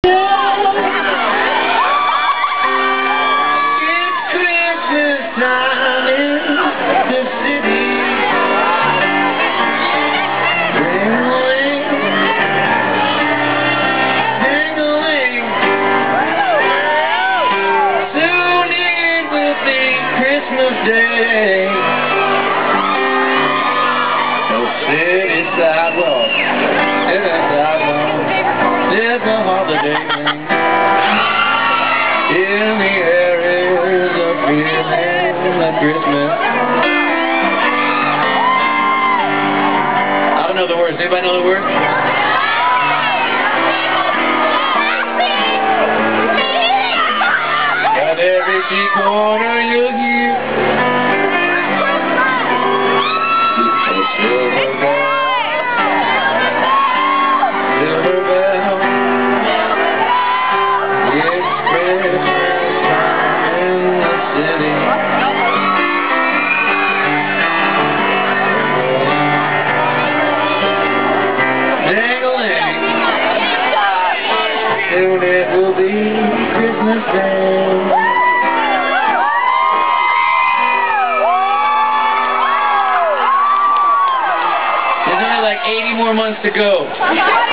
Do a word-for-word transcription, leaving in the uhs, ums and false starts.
It's Christmas time in the city. Ding-a-ling, ding-a-ling. Soon it will be Christmas Day. No city sidewalk, city sidewalk. There's a holiday ring. In the air is a feeling of Christmas. I don't know the words. Anybody know the words? At every key corner you'll hear a silver bell. Silver bell. It's Christmas time in the city. Ding-a-ling. Soon it will be Christmas Day. There's only like eighty more months to go.